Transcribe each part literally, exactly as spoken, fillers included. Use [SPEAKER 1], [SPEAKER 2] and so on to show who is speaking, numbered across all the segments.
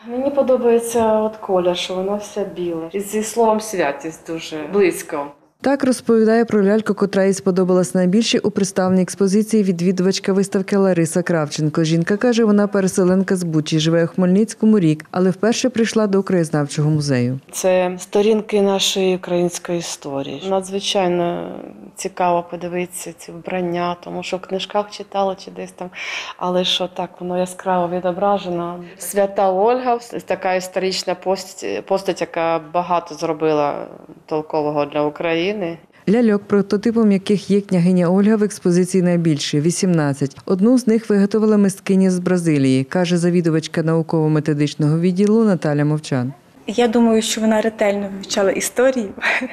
[SPEAKER 1] Мені подобається от колір, що воно все біле. І зі словом святість дуже близько.
[SPEAKER 2] Так розповідає про ляльку, котра їй сподобалась найбільше у представленій експозиції відвідувачка виставки Лариса Кравченко. Жінка каже, вона переселенка з Бучі, живе у Хмельницькому рік, але вперше прийшла до краєзнавчого музею.
[SPEAKER 1] Це сторінки нашої української історії. Надзвичайно цікаво подивитися ці вбрання, тому що в книжках читала чи десь там, але що так, воно яскраво відображено. Свята Ольга, така історична постать, постать, яка багато зробила толкового для України.
[SPEAKER 2] Ляльок, прототипом яких є княгиня Ольга, в експозиції найбільше – вісімнадцять. Одну з них виготовила мисткиня з Бразилії, каже завідувачка науково-методичного відділу Наталя Мовчан.
[SPEAKER 3] Я думаю, що вона ретельно вивчала історію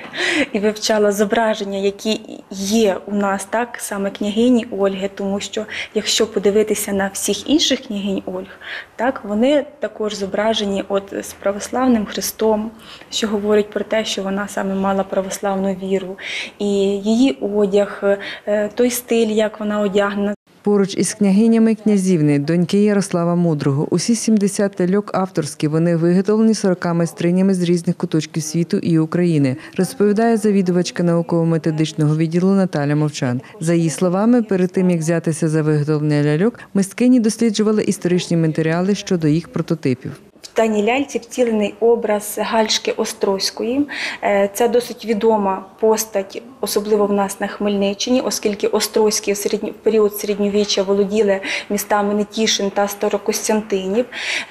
[SPEAKER 3] і вивчала зображення, які є у нас, так, саме княгині Ольги, тому що якщо подивитися на всіх інших княгинь Ольг, так, вони також зображені от з православним хрестом, що говорить про те, що вона саме мала православну віру, і її одяг, той стиль, як вона одягнена.
[SPEAKER 2] Поруч із княгинями князівни, доньки Ярослава Мудрого. Усі сімдесят ляльок авторські, вони виготовлені сорокома майстринями з різних куточків світу і України, розповідає завідувачка науково-методичного відділу Наталя Мовчан. За її словами, перед тим, як взятися за виготовлення ляльок, мисткині досліджували історичні матеріали щодо їх прототипів.
[SPEAKER 3] В даній ляльці втілений образ Гальшки Острозької. Це досить відома постать, особливо в нас на Хмельниччині, оскільки Острозькі в період середньовіччя володіли містами Нетішин та Старокостянтинів.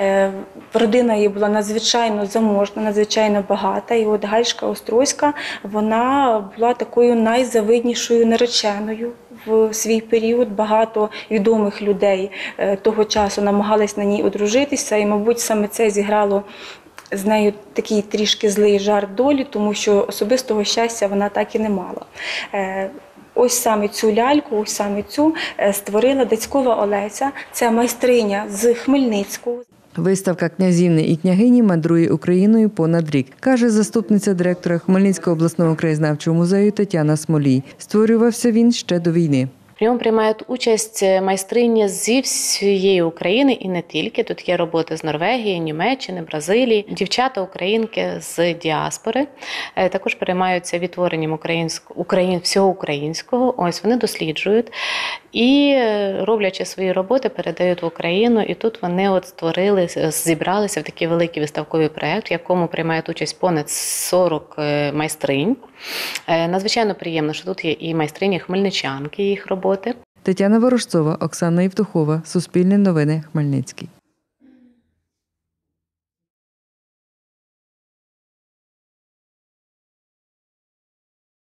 [SPEAKER 3] Родина її була надзвичайно заможна, надзвичайно багата. І от Гальшка Острозька, вона була такою найзавиднішою нареченою в свій період. Багато відомих людей того часу намагались на ній одружитися, і, мабуть, саме це зіграло з нею такий трішки злий жарт долі, тому що особистого щастя вона так і не мала. Ось саме цю ляльку, ось саме цю створила Дацькова Олеся, це майстриня з Хмельницького.
[SPEAKER 2] Виставка «Князівни і княгині» мандрує Україною понад рік, каже заступниця директора Хмельницького обласного краєзнавчого музею Тетяна Смолій. Створювався він ще до війни.
[SPEAKER 4] В ньому приймають участь майстрині зі всієї України і не тільки. Тут є роботи з Норвегії, Німеччини, Бразилії, дівчата, українки з діаспори. Також переймаються відтворенням українського, україн, всього українського. Ось вони досліджують і, роблячи свої роботи, передають в Україну. І тут вони от створили, зібралися в такий великий виставковий проєкт, в якому приймають участь понад сорок майстринь. Надзвичайно приємно, що тут є і майстрині хмельничанки, їх роботи.
[SPEAKER 2] Тетяна Ворожцова, Оксана Євтухова, Суспільне новини, Хмельницький.